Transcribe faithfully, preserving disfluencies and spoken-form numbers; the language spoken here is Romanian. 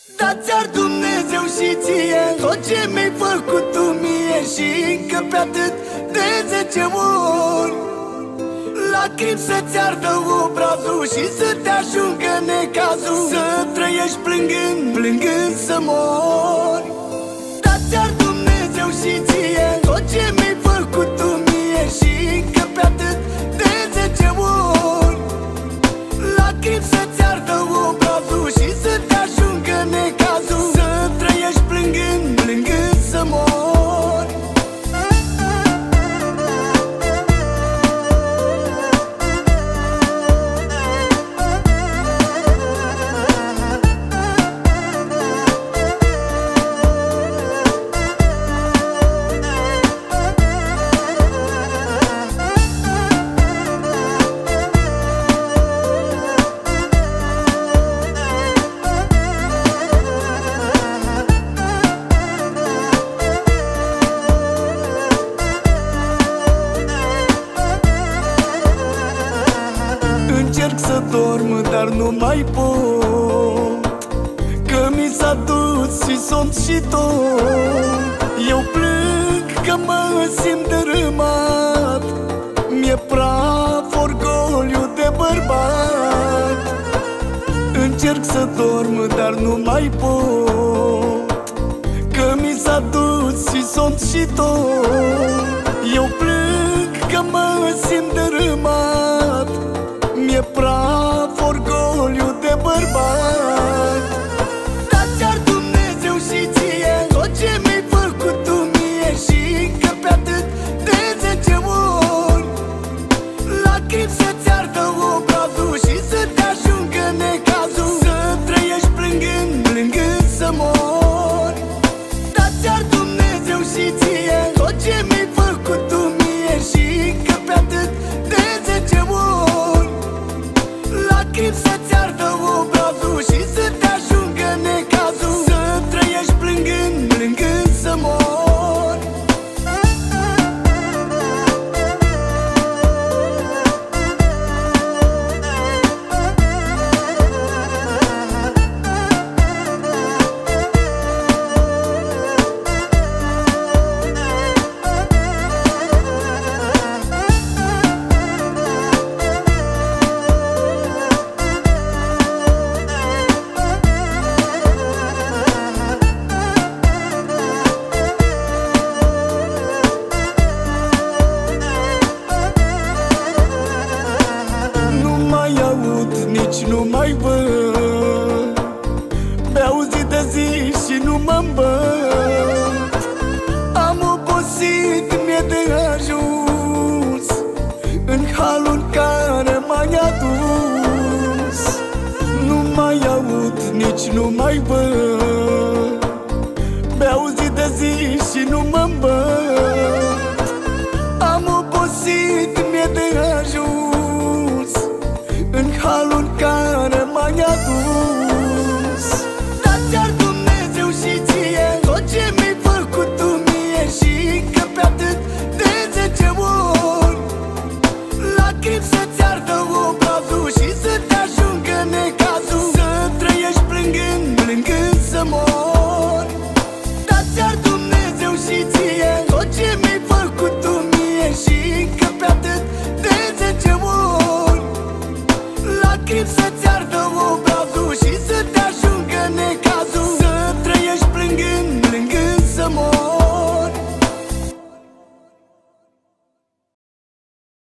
Dar ți-ar Dumnezeu și ție tot ce mi-ai făcut tu mie, și încă pe atât de zece ori. Lacrimi să-ți ardă obrazul și să te ajungă necazul, să trăiești plângând, plângând să mori. Dar ți-ar Dumnezeu și ție tot ce mi-ai făcut tu mie, și încă pe atât de zece ori. Lacrimi să-ți ardă obrazul și să te ajungă necazul, să trăiești plângând, plângând să mori. Încerc să dorm, dar nu mai pot, că mi s-a dus și somn și tot. Eu plâng că mă simt dărâmat, mi-e praf orgoliu de bărbat. Încerc să dorm, dar nu mai pot, că mi s-a dus și somn și tot. Eu plâng că mă simt dărâmat, mi-e praf orgoliu de bărbat. Dar ți-ar Dumnezeu și ție tot ce mi-ai făcut tu mie, și încă pe atât de zece ori. Lacrimi să-ți ardă obrazul și să te ajungă necazul, să trăiești plângând, plângând să mori. Dar ți-ar Dumnezeu și ție tot ce mi-ai făcut tu mie, și încă pe atât de zece ori. Lacrimi să-ți ardă obrazul și să te ajungă necazul, să trăiești plângând, plângând să mori. Nici nu mai văd, beau zi de zi și nu mă îmbăt. Am obosit, mi-e de ajuns în halul în care m-ai adus. Nu mai aud, nici nu mai văd,